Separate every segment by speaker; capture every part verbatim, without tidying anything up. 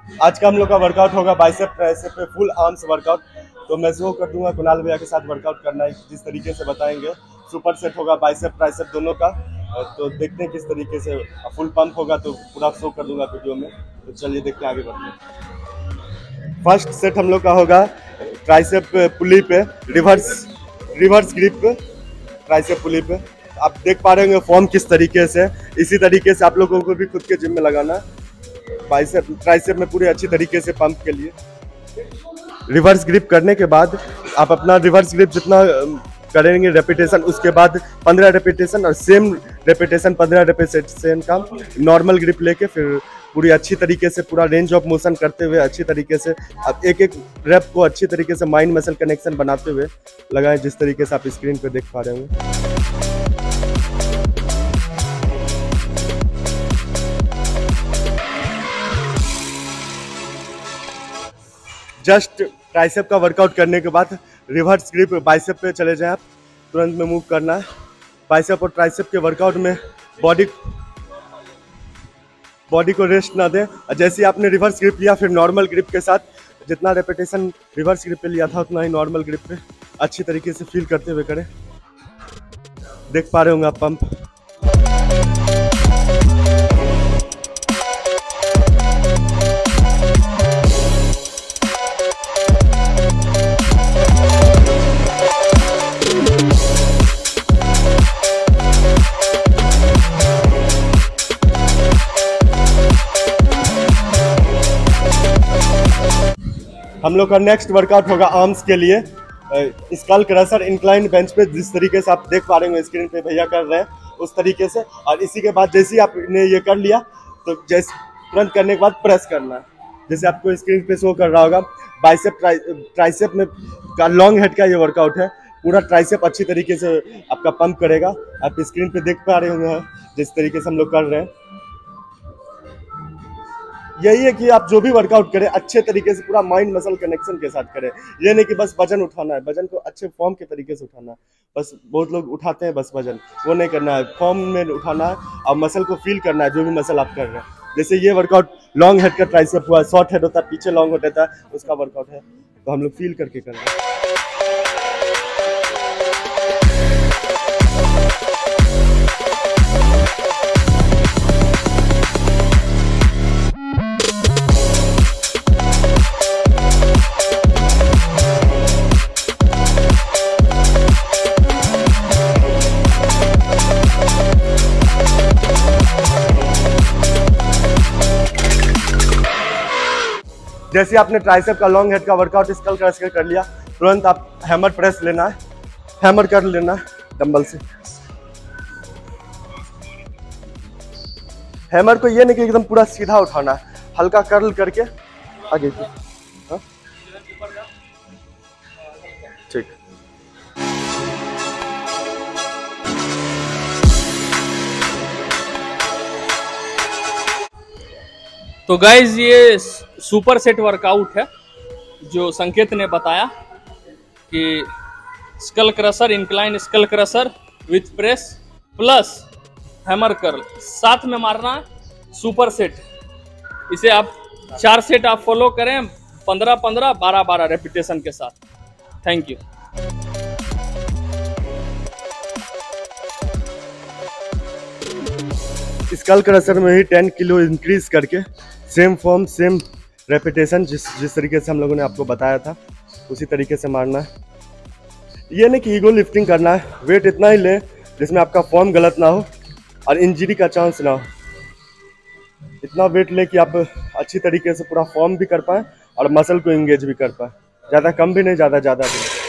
Speaker 1: आज का हम लोग का वर्कआउट होगा बाइसेप ट्राइसेप पे फुल आर्म्स वर्कआउट। तो मैं शो कर दूंगा कुणाल भैया के साथ वर्कआउट करना है जिस तरीके से बताएंगे। सुपर सेट होगा बाइसेप ट्राइसेप दोनों का, तो देखते हैं किस तरीके से फुल पंप होगा, तो पूरा शो कर दूंगा वीडियो में। तो चलिए देखते हैं, आगे बढ़ते हैं। फर्स्ट सेट हम लोग का होगा ट्राइसेप पुली पे रिवर्स रिवर्स ग्रिप पे ट्राइसेप पुली पे। आप देख पा रहे होंगे फॉर्म किस तरीके से, इसी तरीके से आप लोगों को भी खुद के जिम में लगाना है। बाइसेप ट्राइसेप में पूरे अच्छी तरीके से पंप के लिए रिवर्स ग्रिप करने के बाद आप अपना रिवर्स ग्रिप जितना करेंगे रेपिटेशन, उसके बाद पंद्रह रेपिटेशन और सेम रेपिटेशन पंद्रह रेपिटेशन का नॉर्मल ग्रिप लेके फिर पूरी अच्छी तरीके से पूरा रेंज ऑफ मोशन करते हुए अच्छी तरीके से आप एक एक रेप को अच्छी तरीके से माइंड मसल कनेक्शन बनाते हुए लगाएं, जिस तरीके से आप स्क्रीन पे देख पा रहे होंगे। जस्ट ट्राइसेप का वर्कआउट करने के बाद रिवर्स ग्रिप बाइसेप पे चले जाएं, आप तुरंत में मूव करना है। बाइसेप और ट्राइसेप के वर्कआउट में बॉडी बॉडी को रेस्ट ना दें, और जैसे ही आपने रिवर्स ग्रिप लिया फिर नॉर्मल ग्रिप के साथ जितना रेपिटेशन रिवर्स ग्रिप पे लिया था उतना ही नॉर्मल ग्रिप पे अच्छी तरीके से फील करते हुए करें। देख पा रहे होंगे आप पंप। हम लोग का नेक्स्ट वर्कआउट होगा आर्म्स के लिए स्कल क्रशर इंक्लाइन बेंच पे, जिस तरीके से आप देख पा रहे हैं स्क्रीन पे भैया कर रहे हैं उस तरीके से। और इसी के बाद जैसे ही आपने ये कर लिया तो जैसे तुरंत करने के बाद प्रेस करना है, जैसे आपको स्क्रीन पे शो कर रहा होगा। बाइसेप ट्राइ ट्राइसेप में का लॉन्ग हेड का ये वर्कआउट है, पूरा ट्राइसेप अच्छी तरीके से आपका पंप करेगा। आप स्क्रीन पे देख पा रहे होंगे जिस तरीके से हम लोग कर रहे हैं। यही है कि आप जो भी वर्कआउट करें अच्छे तरीके से पूरा माइंड मसल कनेक्शन के साथ करें। ये नहीं कि बस वजन उठाना है, वजन को अच्छे फॉर्म के तरीके से उठाना है। बस बहुत लोग उठाते हैं बस वजन, वो नहीं करना है, फॉर्म में उठाना है और मसल को फील करना है जो भी मसल आप कर रहे हैं। जैसे ये वर्कआउट लॉन्ग हेड का ट्राइसेप हुआ, शॉर्ट हेड होता है पीछे लॉन्ग होता है, उसका वर्कआउट है, तो हम लोग फील करके कर रहे हैं। जैसे आपने ट्राइसेप का लॉन्ग हेड का वर्कआउट स्कल क्रशर कर लिया, तुरंत आप हैमर प्रेस लेना है, हैमर कर लेना है डंबल से। हैमर को ये नहीं कि एकदम पूरा सीधा उठाना है, हल्का कर्ल करके आगे की। हाँ ठीक।
Speaker 2: तो गाइज ये सुपर सेट वर्कआउट है जो संकेत ने बताया कि skull crusher incline skull crusher with press plus hammer curl साथ में मारना है सुपर सेट। इसे आप चार सेट आप फॉलो करें पंद्रह पंद्रह बारह बारह रेपिटेशन के साथ। Thank you.
Speaker 1: स्कल क्रशर में ही टेन किलो इंक्रीज करके सेम फॉर्म सेम रेपिटेशन जिस जिस तरीके से हम लोगों ने आपको बताया था उसी तरीके से मारना है। ये नहीं कि ईगो लिफ्टिंग करना है, वेट इतना ही ले जिसमें आपका फॉर्म गलत ना हो और इंजरी का चांस ना हो। इतना वेट ले कि आप अच्छी तरीके से पूरा फॉर्म भी कर पाए और मसल को एंगेज भी कर पाए, ज़्यादा कम भी नहीं, ज़्यादा ज़्यादा भी नहीं।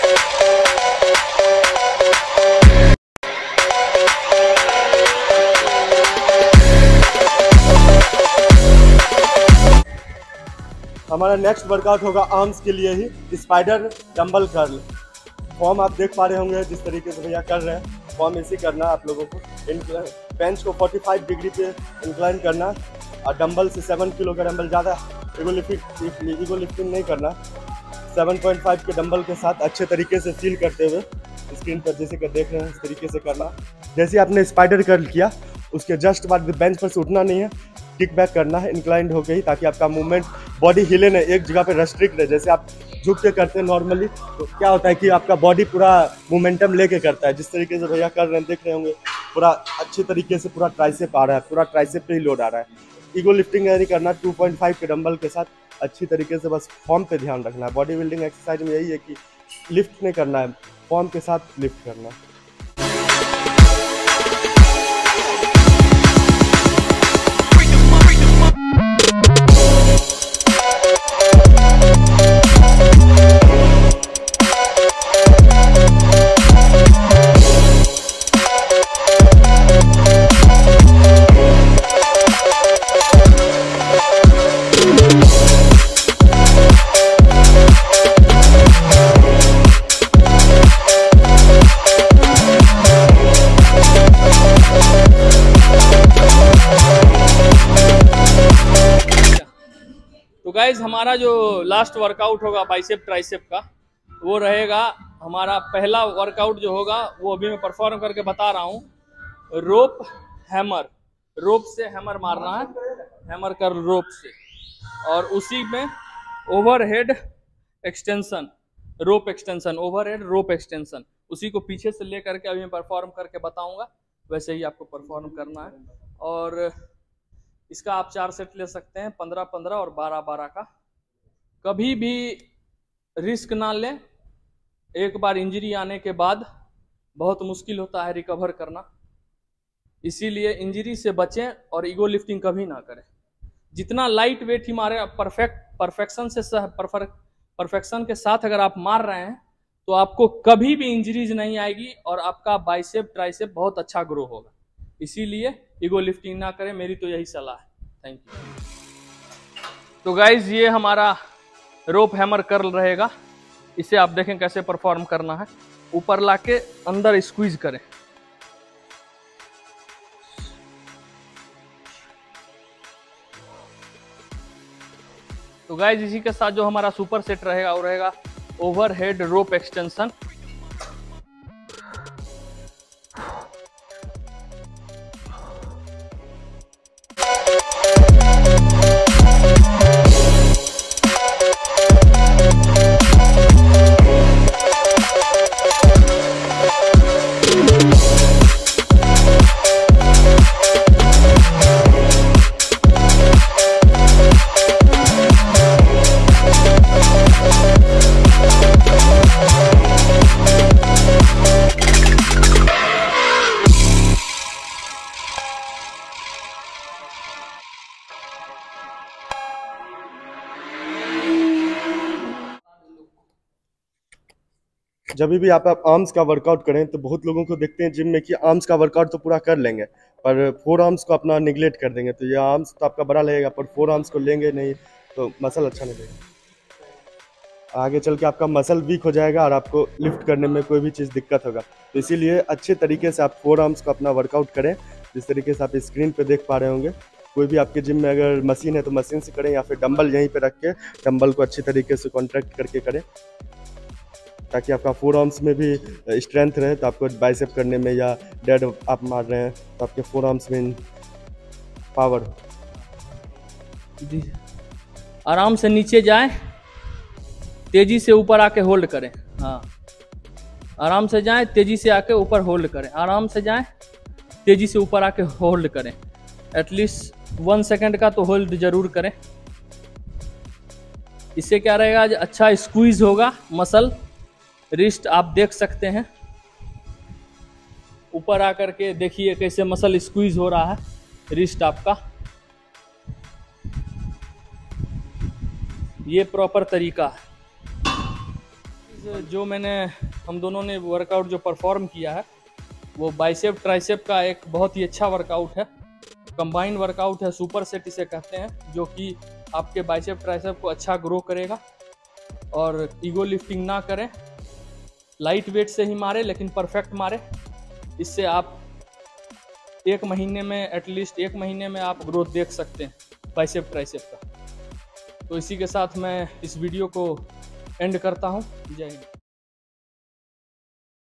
Speaker 1: हमारा नेक्स्ट वर्कआउट होगा आर्म्स के लिए ही स्पाइडर डंबल कर्ल। फॉर्म आप देख पा रहे होंगे जिस तरीके से भैया कर रहे हैं, फॉर्म ऐसे करना है आप लोगों को। बेंच को पैंतालीस डिग्री पे इंक्लाइन करना और डंबल से सेवन किलो का डंबल, ज़्यादा ईगो लिफ्टिंग ईगो लिफ्टिंग नहीं करना। सेवन पॉइंट फाइव के डंबल के साथ अच्छे तरीके से फील करते हुए स्क्रीन पर जैसे कि देख रहे हैं इस तरीके से करना। जैसे आपने स्पाइडर कर्ल किया उसके जस्ट बाद बेंच पर से उठना नहीं है, किक बैक करना है इंक्लाइंड होके ही, ताकि आपका मूवमेंट बॉडी हिले नहीं, एक जगह पे रेस्ट्रिक्ट रहे। जैसे आप झुक के करते हैं नॉर्मली, तो क्या होता है कि आपका बॉडी पूरा मोमेंटम लेके करता है। जिस तरीके से भैया कर रहे हैं, देख रहे होंगे, पूरा अच्छे तरीके से पूरा ट्राइसेप आ रहा है, पूरा ट्राइसेप पे ही लोड आ रहा है। ईगो लिफ्टिंग नहीं करना, टू पॉइंट फाइव के डंबल के साथ अच्छी तरीके से बस फॉर्म पे ध्यान रखना है। बॉडी बिल्डिंग एक्सरसाइज में यही है कि लिफ्ट नहीं करना है, फॉर्म के साथ लिफ्ट करना है।
Speaker 2: तो गाइज हमारा जो लास्ट वर्कआउट होगा बाइसेप ट्राइसेप का, वो रहेगा हमारा पहला वर्कआउट जो होगा, वो अभी मैं परफॉर्म करके बता रहा हूँ। रोप हैमर, रोप से हैमर मारना है, हैमर कर रोप से, और उसी में overhead extension, rope extension, overhead rope extension, उसी को पीछे से ले करके अभी मैं परफॉर्म करके बताऊंगा, वैसे ही आपको परफॉर्म करना है। और इसका आप चार सेट ले सकते हैं, पंद्रह पंद्रह और बारह बारह का। कभी भी रिस्क ना लें, एक बार इंजरी आने के बाद बहुत मुश्किल होता है रिकवर करना, इसीलिए इंजरी से बचें और ईगो लिफ्टिंग कभी ना करें। जितना लाइट वेट ही मारे, परफेक्ट परफेक्शन से सह परफेक्शन के साथ अगर आप मार रहे हैं तो आपको कभी भी इंजरीज नहीं आएगी और आपका बाइसेप ट्राइसेप बहुत अच्छा ग्रो होगा। इसीलिए ईगो लिफ्टिंग ना करें, मेरी तो यही सलाह है। Thank you. तो गाइज ये हमारा रोप हैमर कर्ल रहेगा, इसे आप देखें कैसे परफॉर्म करना है। ऊपर लाके अंदर स्क्वीज करें, तो गाइज इसी के साथ जो हमारा सुपर सेट रहेगा वो रहेगा ओवरहेड रोप एक्सटेंशन।
Speaker 1: जब भी आप, आप आर्म्स का वर्कआउट करें तो बहुत लोगों को देखते हैं जिम में कि आर्म्स का वर्कआउट तो पूरा कर लेंगे पर फोर आर्म्स को अपना निगलेक्ट कर देंगे। तो ये आर्म्स तो आपका बड़ा लगेगा पर फोर आर्म्स को लेंगे नहीं तो मसल अच्छा नहीं लगेगा, आगे चल के आपका मसल वीक हो जाएगा और आपको लिफ्ट करने में कोई भी चीज़ दिक्कत होगा। तो इसीलिए अच्छे तरीके से आप फोर आर्म्स को अपना वर्कआउट करें, जिस तरीके से आप स्क्रीन पर देख पा रहे होंगे। कोई भी आपके जिम में अगर मशीन है तो मशीन से करें, या फिर डंबल यहीं पर रख के डंबल को अच्छी तरीके से कॉन्ट्रैक्ट करके करें, ताकि आपका फोर आर्म्स में भी स्ट्रेंथ रहे। तो आपको बाइसेप करने में या डेड आप मार रहे हैं तो आपके फोर आर्म्स में पावर।
Speaker 2: जी आराम से नीचे जाएं, तेजी से ऊपर आके होल्ड करें। हाँ आराम से जाएं, तेजी से आके ऊपर होल्ड करें, आराम से जाएं, तेजी से ऊपर आके होल्ड करें। एटलीस्ट वन सेकंड का तो होल्ड जरूर करें। इससे क्या रहेगा, अच्छा स्क्वीज होगा मसल। रिस्ट आप देख सकते हैं, ऊपर आकर के देखिए कैसे मसल स्क्वीज हो रहा है रिस्ट आपका। ये प्रॉपर तरीका है। जो मैंने हम दोनों ने वर्कआउट जो परफॉर्म किया है वो बाइसेप ट्राइसेप का एक बहुत ही अच्छा वर्कआउट है, कंबाइंड वर्कआउट है, सुपर सेट इसे कहते हैं, जो कि आपके बाइसेप ट्राइसेप को अच्छा ग्रो करेगा। और ईगो लिफ्टिंग ना करें, लाइट वेट से ही मारे लेकिन परफेक्ट मारे। इससे आप एक महीने में एटलीस्ट एक महीने में आप ग्रोथ देख सकते हैं बाइसेप ट्राइसेप का। तो इसी के साथ मैं इस वीडियो को एंड करता हूँ। जय हिंद।